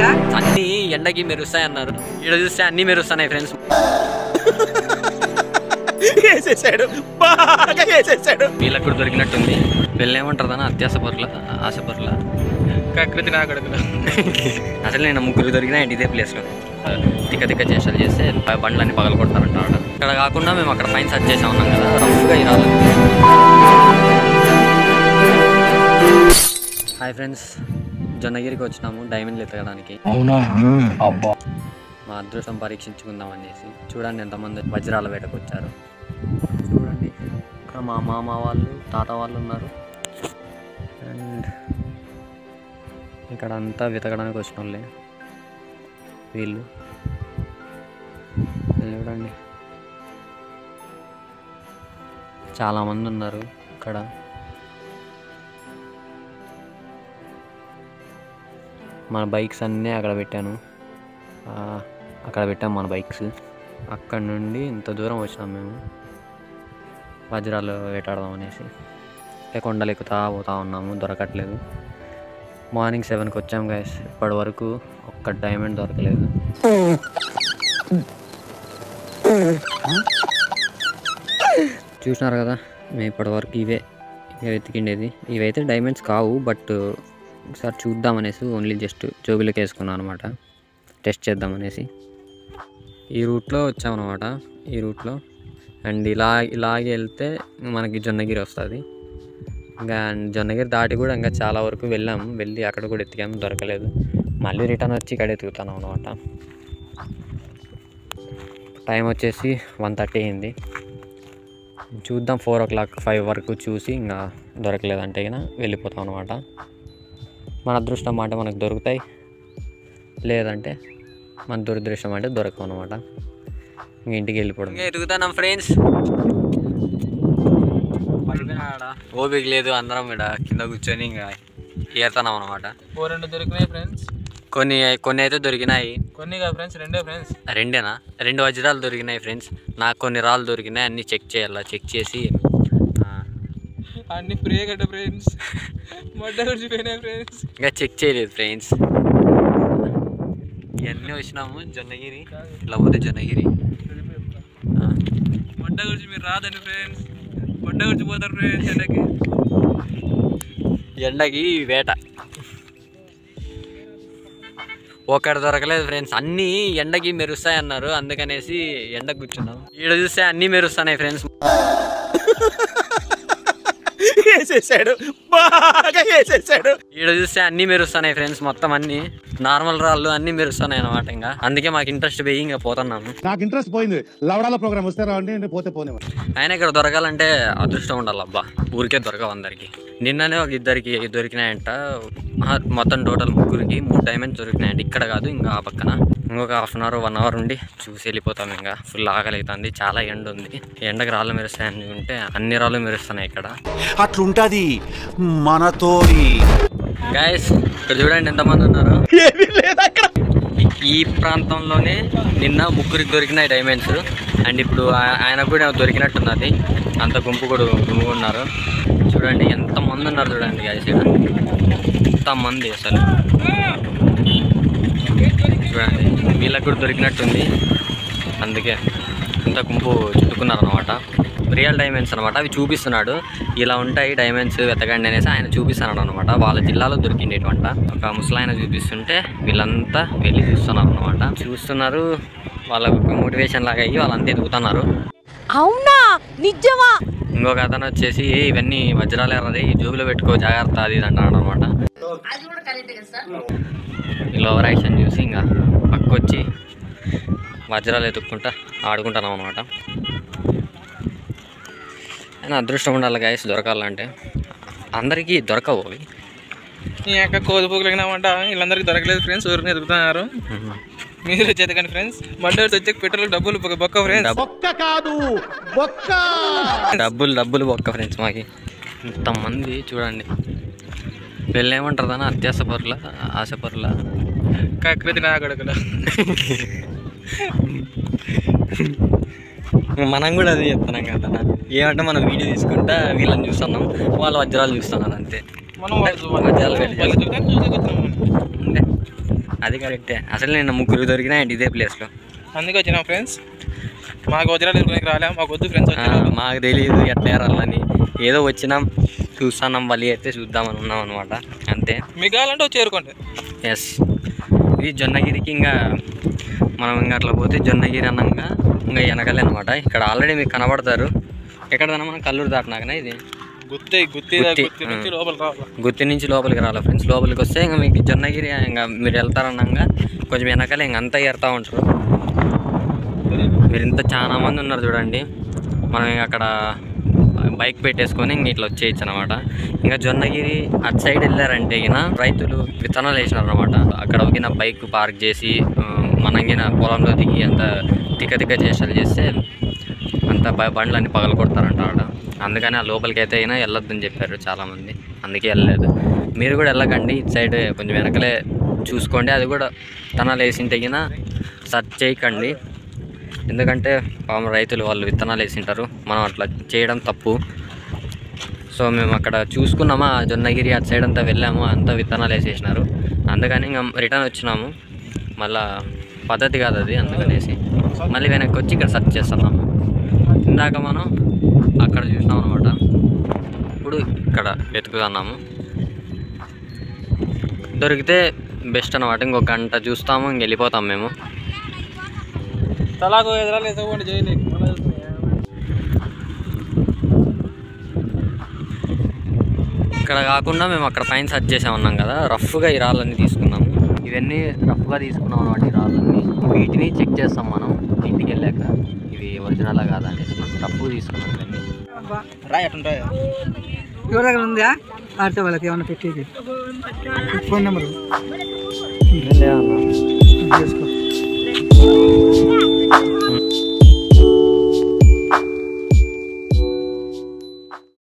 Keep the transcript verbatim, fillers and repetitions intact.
అన్ని ఎండకి మెరుస్తాయి అన్నారు, ఇక్కడ చూస్తే అన్ని మెరుస్తున్నాయి ఫ్రెండ్స్. వీళ్ళకి కూడా దొరికినట్టుంది. వీళ్ళు ఏమంటారు అత్యాస పరుల ఆశ పరుల కకృతి నా కొడుకులు. అసలు నేను ముగ్గురు దొరికినాయండి ఇదే ప్లేస్లో. తిక్క తిక్క చేష్టలు చేస్తే బండ్లన్నీ పగలు కొడతారంటాడు. ఇక్కడ కాకుండా మేము అక్కడ పైన సర్చ్ చేసా ఉన్నాం కదా, రఫ్గా ఇరాలి. హాయ్ ఫ్రెండ్స్, జొన్నగిరికి వచ్చినాము డైమండ్లు ఎత్తగడానికి. అవునా? అబ్బా, మా అదృష్టం పరీక్షించుకుందాం అనేసి. చూడండి ఎంతమంది వజ్రాల వేటకు వచ్చారు. చూడండి ఇక్కడ మా మామ వాళ్ళు తాత వాళ్ళు ఉన్నారు. అండ్ ఇక్కడ అంతా వెతకడానికి వచ్చిన వాళ్ళే వీళ్ళు. చూడండి చాలామంది ఉన్నారు ఇక్కడ. మన బైక్స్ అన్నీ అక్కడ పెట్టాను, అక్కడ పెట్టాము మన బైక్స్. అక్కడ నుండి ఇంత దూరం వచ్చినాం మేము వజ్రాలు వేటాడదాం అనేసి. కొండలు ఎక్కుతా పోతా ఉన్నాము, దొరకట్లేదు. మార్నింగ్ సెవెన్కి వచ్చాము గైస్, ఇప్పటి వరకు ఒక్క డైమండ్ దొరకలేదు. చూసినారు కదా, మేము ఇప్పటి వరకు ఇవే ఇవే వెతికిండేది. ఇవైతే డైమండ్స్ కావు, బట్ ఒకసారి చూద్దామనేసి ఓన్లీ జస్ట్ జోబులోకి వేసుకున్నాను అనమాట, టెస్ట్ చేద్దామనేసి. ఈ రూట్లో వచ్చామన్నమాట, ఈ రూట్లో. అండ్ ఇలా ఇలాగే వెళ్తే మనకి జొన్నగిరి వస్తుంది. ఇంకా జొన్నగిరి దాటి కూడా ఇంకా చాలా వరకు వెళ్ళాము, వెళ్ళి అక్కడ కూడా ఎత్తికాము, దొరకలేదు. మళ్ళీ రిటర్న్ వచ్చి ఇక్కడ ఎత్తుకుతాను అనమాట. టైం వచ్చేసి వన్ థర్టీ అయింది. చూద్దాం, ఫోర్ ఓ క్లాక్ ఫైవ్ వరకు చూసి ఇంకా దొరకలేదంటే ఇక వెళ్ళిపోతాం అనమాట. మన అదృష్టం అంటే మనకు దొరుకుతాయి, లేదంటే మన దురదృష్టం అంటే దొరకవు అనమాట. ఇంక ఇంటికి వెళ్ళిపోవడం. ఇంకా ఎదుగుతాం ఫ్రెండ్స్, ఓపిక లేదు, అందరం ఇక్కడ కింద కూర్చొని ఇంకా ఏరుతున్నాం అనమాట. ఓ రెండు దొరికినాయి ఫ్రెండ్స్, కొన్ని కొన్ని అయితే దొరికినాయి. కొన్ని కాదు ఫ్రెండ్స్, రెండే ఫ్రెండ్స్. రెండేనా? రెండు వజ్రాలు దొరికినాయి ఫ్రెండ్స్. నాకు కొన్ని రాళ్ళు దొరికినాయి, అన్నీ చెక్ చేయాలి. చెక్ చేసి అన్ని ఫ్రీ కట్ట ఫ్రెండ్స్, మొట్ట వచ్చిపోయినాయి ఫ్రెండ్స్. ఇంకా చెక్ చేయలేదు ఫ్రెండ్స్. ఇవన్నీ వచ్చినాము జొన్నగిరి, ఇట్లా పోతే జొన్నగిరి. మొట్ట గురించి మీరు రాదండి ఫ్రెండ్స్, మొట్ట గురించి పోతారు ఫ్రెండ్స్. ఎండకి ఎండకి వేట ఒకటి దొరకలేదు ఫ్రెండ్స్. అన్నీ ఎండకి మెరుస్తాయి అన్నారు, అందుకనేసి ఎండకు కూర్చున్నాం. ఈడ చూస్తే అన్నీ మెరుస్తున్నాయి ఫ్రెండ్స్. వేసేసాడు, బాగా వేసేసాడు. ఈడ చూస్తే అన్నీ మెరుస్తున్నాయి ఫ్రెండ్స్, మొత్తం అన్ని నార్మల్ రాళ్ళు అన్నీ మెరుస్తున్నాయి అనమాట. ఇంకా అందుకే మాకు ఇంట్రెస్ట్ పోయి ఇంకా పోతున్నాము. నాకు ఇంట్రెస్ట్ పోయింది, లవడాల ప్రోగ్రామ్ వస్తే రావండి, పోతే పోనే. అయినా ఇక్కడ దొరకాలంటే అదృష్టం ఉండాలి అబ్బా, ఊరికే దొరకవు అందరికి. నిన్ననే ఒక ఇద్దరికి దొరికినాయంట, మొత్తం టోటల్ ముగ్గురికి మూడు డైమండ్స్ దొరికినాయంట. ఇక్కడ కాదు, ఇంకా ఆ పక్కన. ఇంకొక half an hour one hour ఉండి చూసి వెళ్ళిపోతాం. ఇంకా ఫుల్ ఆకలి అవుతుంది, చాలా ఎండ ఉంది. ఎండకు రాళ్ళు మెరుస్తాయని ఉంటే అన్ని రాళ్ళు మెరుస్తున్నాయి ఇక్కడ. అట్లుంటది మనతో. గైస్ ఇక్కడ చూడండి ఎంతమంది ఉన్నారు. ఈ ప్రాంతంలోనే నిన్న ముగ్గురికి దొరికినాయి డైమండ్స్. అండ్ ఇప్పుడు ఆయన కూడా దొరికినట్టున్నది, అంత గుంపు కూడా గుంపు ఉన్నారు. చూడండి ఎంతమంది ఉన్నారు చూడండి గైస్, ఇక్కడ ఎంతమంది అసలు. చూడండి వీళ్ళకి కూడా దొరికినట్టుంది, అందుకే ఇంత గుంపు చుట్టుకున్నారు అనమాట. రియల్ డైమండ్స్ అనమాట, అవి చూపిస్తున్నాడు. ఇలా ఉంటాయి డైమండ్స్ వెతకండి అనేసి ఆయన చూపిస్తున్నాడు అనమాట. వాళ్ళ జిల్లాలో దొరికిండేటువంటి ఒక ముసలాయన చూపిస్తుంటే వీళ్ళంతా వెళ్ళి చూస్తున్నారు అనమాట. చూస్తున్నారు, వాళ్ళకు ఒక మోటివేషన్ లాగా అయ్యి వాళ్ళంతా ఎదుగుతున్నారు. అవునా, నిజమా? ఇంకొక అతను వచ్చేసి ఇవన్నీ వజ్రాలు ఎర్రది, జోబులో పెట్టుకో జాగ్రత్త అది ఇది అంటాడు అనమాట. వీళ్ళు ఓవర్ యాక్షన్ చూసి ఇంకా పక్కొచ్చి వజ్రాలు ఎత్తుక్కుంటా ఆడుకుంటున్నాం అనమాట. అయినా అదృష్టం ఉండాలి గైస్ దొరకాలంటే, అందరికీ దొరకవు అవి. ఈ యొక్క కోదిపోగలిగినామంట, వీళ్ళందరికీ దొరకలేదు ఫ్రెండ్స్, ఊరిని ఎదుగుతున్నారు. మీరు చేతకండి ఫ్రెండ్స్, మండలి వచ్చే పెట్రోల్ డబ్బులు బొక్క ఫ్రెండ్స్. డబ్బులు డబ్బులు బొక్క ఫ్రెండ్స్ మాకి. ఇంతమంది చూడండి, వీళ్ళు ఏమంటారు దాన్ని అత్యాస పరుల ఆశ పరుల కకృతి నా కొడుకులు. మనం కూడా అదే చెప్తున్నాం కదా, ఏమంటే మనం వీడియో తీసుకుంటా వీళ్ళని చూస్తున్నాం, వాళ్ళు వజ్రాలు చూస్తున్నారు అంతే. మనం వజ్రాలు పెట్టి అది కరెక్టే. అసలు నేను ముగ్గురు దొరికినా ఇదే ప్లేస్లో. అందుకే వచ్చినాం ఫ్రెండ్స్. మాకు వజ్రాలు దొరికి రాలే, మాకు వద్దు ఫ్రెండ్స్. మాకు తెలియదు ఎట్లా ఏరాలని, ఏదో వచ్చినాం చూస్తున్నాం, వలి అయితే చూద్దామని ఉన్నాం అనమాట, అంతే. మీకు కావాలంటే వచ్చి చేరుకోండి. ఎస్, ఇది జొన్నగిరికి ఇంకా మనం ఇంకా అట్లా పోతే జొన్నగిరి అన్నాక ఇంకా వెనకాలే అనమాట. ఇక్కడ ఆల్రెడీ మీకు కనబడతారు. ఎక్కడదన్నా మనం కల్లూరు దాటినాకనే ఇది గుత్తి గుత్తి గుత్తి నుంచి లోపలికి రావాలి. గుత్తి నుంచి లోపలికి రావాలి ఫ్రెండ్స్. లోపలికి వస్తే ఇంకా మీకు జొన్నగిరి ఇంకా మీరు వెళ్తారన్నాక కొంచెం వెనకాల ఇంక అంతా ఏరుతూ ఉంటారు. మీరు ఇంత చాలా మంది ఉన్నారు చూడండి. మనం ఇంక అక్కడ బైక్ పెట్టేసుకొని ఇంక ఇట్లా వచ్చేయచ్చు అనమాట. ఇంకా జొన్నగిరి అటు సైడ్ వెళ్ళారంటే ఇక రైతులు విత్తనాలు వేసినారు అనమాట. అక్కడ ఒకిన బైక్ పార్క్ చేసి మనంగిన పొలంలో దిగి అంత తిక్క తిక్క చేష్టలు చేస్తే అంత బండ్లు అన్నీ పగల కొడతారంట ఆడ. అందుకని ఆ లోపలికి అయితే అయినా వెళ్ళొద్దని చెప్పారు చాలామంది, అందుకే వెళ్ళలేదు. మీరు కూడా వెళ్ళకండి, ఇటు సైడ్ కొంచెం వెనకలే చూసుకోండి. అది కూడా విత్తనాలు వేసింటే గిన సర్చ్ చేయకండి, ఎందుకంటే పాపం రైతులు వాళ్ళు విత్తనాలు వేసింటారు, మనం అట్లా చేయడం తప్పు. సో మేము అక్కడ చూసుకున్నామా జొన్నగిరి అటు సైడ్ అంతా వెళ్ళాము, అంతా విత్తనాలు వేసేసినారు. అందుకని ఇంకా రిటర్న్ వచ్చినాము. మళ్ళా పద్ధతి కాదు అది, అందుకనేసి మళ్ళీ వెనక్కి వచ్చి ఇక్కడ సర్చ్ చేస్తున్నాము. ఇందాక మనం అక్కడ చూసినాం అనమాట, ఇప్పుడు ఇక్కడ వెతుకుతున్నాము. దొరికితే బెస్ట్ అనమాట. ఇంకొక గంట చూస్తాము, ఇంక వెళ్ళిపోతాం మేము. తలాకు ఎదురాలు వేసుకోండి చేయలేదు. ఇక్కడ కాకుండా మేము అక్కడ పైన సర్చ్ చేసామన్నాం కదా, రఫ్గా ఈ రాళ్ళన్నీ తీసుకున్నాము. ఇవన్నీ రఫ్గా తీసుకున్నాం అనమాట ఈ రాళ్ళన్నీ. వీటిని చెక్ చేస్తాం మనం ఇంటికి వెళ్ళాక, ఇవి ఒరిజినల్ కాదా అనేసి రఫ్గా తీసుకున్నాం ఇవన్నీ. రాయి అట్టుంటాయి. ఎవరి దగ్గర ఉందా ఆడితే వాళ్ళకి ఏమన్నా పెట్టేది ఫోన్ నెంబరు లేదన్నా చేసుకో.